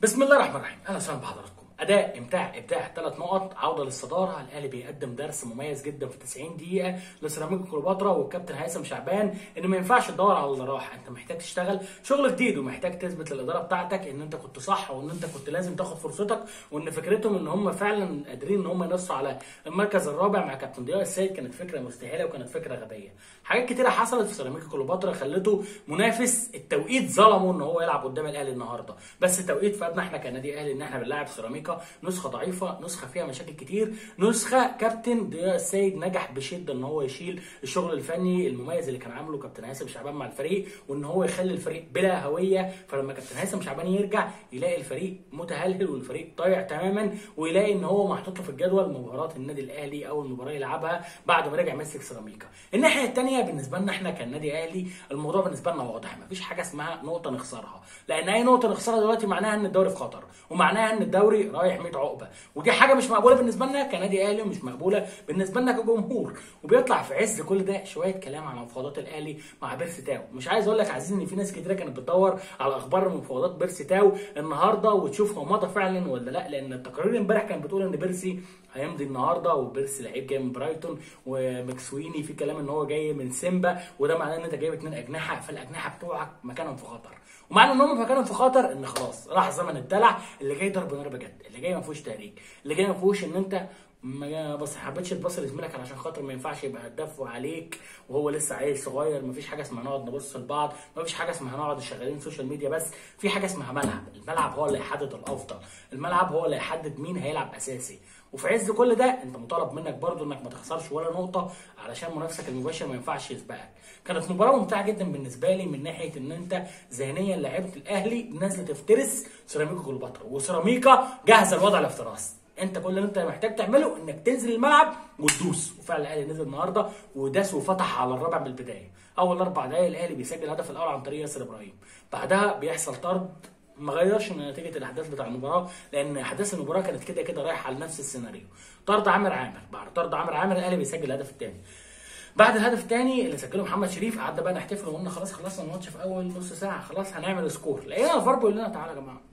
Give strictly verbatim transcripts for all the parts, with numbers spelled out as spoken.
بسم الله الرحمن الرحيم، اهلا وسهلا بحضراتكم. اداء امتاع ابداع، ثلاث نقط، عوده للصداره. الاهلي بيقدم درس مميز جدا في تسعين دقيقه لسيراميكا كليوباترا والكابتن هيثم شعبان ان ما ينفعش تدور على الراحه، انت محتاج تشتغل شغل جديد ومحتاج تثبت للاداره بتاعتك ان انت كنت صح وان انت كنت لازم تاخد فرصتك، وان فكرتهم ان هم فعلا قادرين ان هم ينصوا على المركز الرابع مع كابتن ضياء السيد كانت فكره مستحيله وكانت فكره غبيه. حاجات كتيره حصلت في سيراميكا كليوباترا خلته منافس، التوقيت ظلمه ان هو يلعب قدام الاهلي النهارده، بس التوقيت فادنا احنا كنادي اهلي ان احنا بنلاعب سيراميكا نسخه ضعيفه، نسخه فيها مشاكل كتير، نسخه كابتن ضياء السيد نجح بشده ان هو يشيل الشغل الفني المميز اللي كان عامله كابتن هيثم شعبان مع الفريق، وان هو يخلي الفريق بلا هويه. فلما كابتن هيثم شعبان يرجع يلاقي الفريق متهلهل والفريق ضايع تماما، ويلاقي ان هو محطوط له في الجدول مباراه النادي الاهلي اول مباراه يلعبها بعد ما رجع مسك سيراميكا. الناحيه الثانيه بالنسبه لنا احنا كنادي اهلي الموضوع بالنسبه لنا واضح، مفيش حاجه اسمها نقطه نخسرها، لان اي نقطه نخسرها دلوقتي معناها ان الدوري في خطر، ومعناها ان الدوري رايح مية عقبه، ودي حاجه مش مقبوله بالنسبه لنا كنادي اهلي ومش مقبوله بالنسبه لنا كجمهور. وبيطلع في عز كل ده شويه كلام عن مفاوضات الاهلي مع بيرسي تاو. مش عايز اقول لك عايزين ان في ناس كتيره كانت بتدور على اخبار مفاوضات بيرسي تاو النهارده وتشوف هو مضى فعلا ولا لا، لان التقارير امبارح كانت بتقول ان بيرسي هيمضي النهارده، وبيرسي لعيب جاي من برايتون، ومكسويني في كلام ان هو جاي من سيمبا، وده معناه ان انت جايب اثنين اجنحه، فالاجنحه بتوعك مكانهم في خطر، ومعنى ان هم مكانهم في خطر ان خلاص راح زمن الدلع، اللي جاي ضرب نار بجد، اللي جاي ما فيهوش تهريج، اللي جاي ما فيهوش ان انت ما بس حبيتش تبص لزميلك علشان خاطر ما ينفعش يبقى هداف عليك وهو لسه عيل صغير. مفيش حاجه اسمها نقعد نبص لبعض، مفيش حاجه اسمها نقعد شغالين سوشيال ميديا بس، في حاجه اسمها ملعب، الملعب هو اللي هيحدد الافضل، الملعب هو اللي هيحدد مين هيلعب اساسي. وفي عز كل ده انت مطالب منك برضو انك ما تخسرش ولا نقطه علشان منافسك المباشر ما ينفعش يسبقك. كانت مباراه ممتعه جدا بالنسبه لي من ناحيه ان انت ذهنيا لعيبه الاهلي نازله تفترس سيراميكا كليوباترا، وسيراميكا جاهزه الوضع الافتراس. انت كل اللي انت محتاج تعمله انك تنزل الملعب وتدوس، وفعلا الاهلي نزل النهارده وداس وفتح على الرابع من البدايه. اول اربع دقائق الاهلي بيسجل الهدف الاول عن طريق ياسر ابراهيم، بعدها بيحصل طرد ما غيرش من نتيجه الاحداث بتاع المباراه، لان احداث المباراه كانت كده كده رايحه على نفس السيناريو. طرد عامر عامر، بعد طرد عامر عامر الاهلي بيسجل الهدف الثاني. بعد الهدف الثاني اللي سجله محمد شريف قعدنا بقى نحتفل وقلنا خلاص خلصنا الماتش في اول نص ساعه، خلاص هنعمل سكور. لقينا الفار بيقول لنا تعالى يا جماعه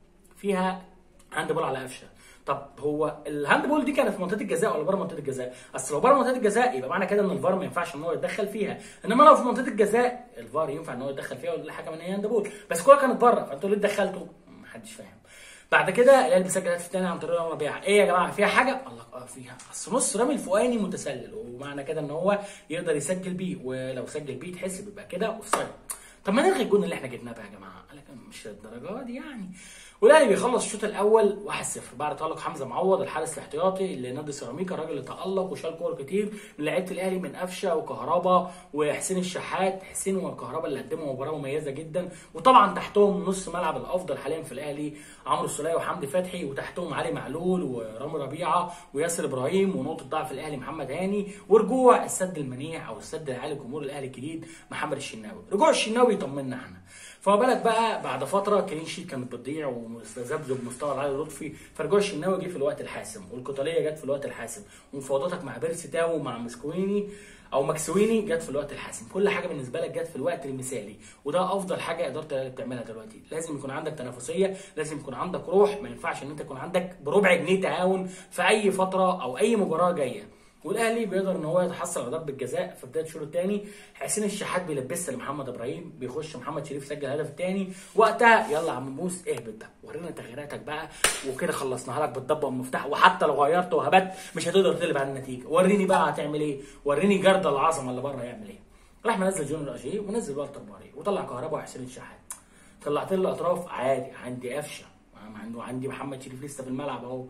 فيها هاند بول على قفشه. طب هو الهاند بول دي كانت في منطقه الجزاء ولا بره منطقه الجزاء؟ اصل لو بره منطقه الجزاء يبقى معنى كده ان الفار ما ينفعش ان هو يتدخل فيها، انما لو في منطقه الجزاء الفار ينفع ان هو يتدخل فيها ويقول للحكم ان هي هاند بول، بس الكوره كانت بره، فانتوا ليه اتدخلتوا؟ محدش فاهم. بعد كده الاهلي بيسجل الهدف الثاني عن طريق رامي ربيعه. ايه يا جماعه فيها حاجه؟ الله اه فيها، اصل نص رامي الفوقاني متسلل، ومعنى كده ان هو يقدر يسجل بيه، ولو سجل بيه يتحسب يبقى كده اوفسايد. طب ما نلغي الجون اللي احنا جبناه بقى يا جماعه، قال لك مش الدرجات دي يعني. والاهلي بيخلص الشوط الاول واحد صفر بعد تالق حمزه معوض الحارس الاحتياطي لنادي سيراميكا، الراجل اللي تالق وشال كور كتير من لعيبه الاهلي من قفشه وكهربا وحسين الشحات. حسين وكهربا اللي قدموا مباراه مميزه جدا، وطبعا تحتهم نص ملعب الافضل حاليا في الاهلي عمرو السوليه وحمدي فتحي، وتحتهم علي معلول ورامي ربيعه وياسر ابراهيم، ونقطه ضعف الاهلي محمد هاني، ورجوع السد المنيع او السد العالي جمهور الاهلي الجديد محمد الشناوي. رجوع الشناوي يطمنا احنا، فما بالك بقى بعد فتره كلين شيت كانت بتضيع ومستذبذب مستوى علي لطفي، فرجوع الشناوي جه في الوقت الحاسم، والقتاليه جت في الوقت الحاسم، ومفاوضاتك مع بيرسي تاو ومع مسكويني او مكسويني جت في الوقت الحاسم. كل حاجه بالنسبه لك جت في الوقت المثالي، وده افضل حاجه اداره الاهلي بتعملها دلوقتي. لازم يكون عندك تنافسيه، لازم يكون عندك روح، ما ينفعش ان انت يكون عندك بربع جنيه تهاون في اي فتره او اي مباراه جايه. والاهلي بيقدر ان هو يتحصل على ضربه جزاء في بدايه الشوط الثاني، حسين الشحات بيلبسها لمحمد ابراهيم، بيخش محمد شريف سجل الهدف الثاني. وقتها يلا يا عم موس اهبط بقى، ورينا تغييراتك بقى، وكده خلصناها لك بالضبه والمفتاح، وحتى لو غيرت وهبت مش هتقدر تقلب على النتيجه، وريني بقى هتعمل ايه، وريني جرد العظمه اللي بره هيعمل ايه. راح منزل جونيور اجيه ونزل والتر باري وطلع كهربا وحسين الشحات، طلعت له الاطراف عادي، عندي قفشه وعندي محمد شريف لسه في الملعب اهو.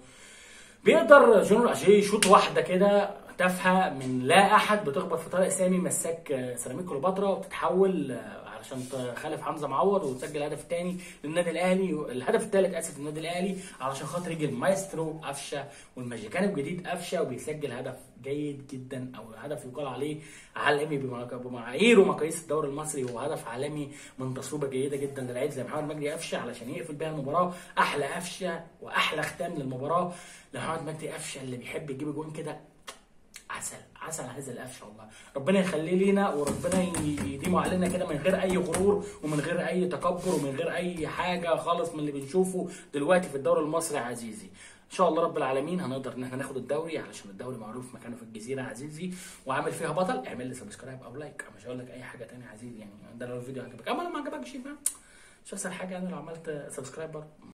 بيقدر جونيور اجيه يشوط واحده كده تافهه من لا احد بتخبط في طارق سامي مساك سيراميكا كليوباترا، وبتتحول عشان تخالف حمزه معوض وتسجل الهدف الثاني للنادي الاهلي، الهدف الثالث اسف للنادي الاهلي علشان خاطر يجي المايسترو قفشه والماجيكان الجديد قفشه، وبيسجل هدف جيد جدا او هدف يقال عليه عالمي بمعايير ومقاييس الدوري المصري، هو هدف عالمي من تصويبه جيده جدا للعيب زي محمد مجدي قفشه علشان يقفل بيها المباراه. احلى قفشه واحلى ختام للمباراه لمحمد مجدي قفشه اللي بيحب يجيب جون كده عسل عسل هذا القفشه والله. ربنا يخليه لينا وربنا يديمه علينا كده من غير اي غرور ومن غير اي تكبر ومن غير اي حاجه خالص من اللي بنشوفه دلوقتي في الدوري المصري يا عزيزي. ان شاء الله رب العالمين هنقدر ان احنا ناخد الدوري، علشان الدوري معروف مكانه في الجزيره يا عزيزي وعامل فيها بطل. اعمل لي سبسكرايب او لايك، مش هقول لك اي حاجه ثانيه يا عزيزي يعني. ده لو الفيديو عجبك، اما لو ما عجبكش مش هيحصل حاجه. انا لو عملت سبسكرايب برضه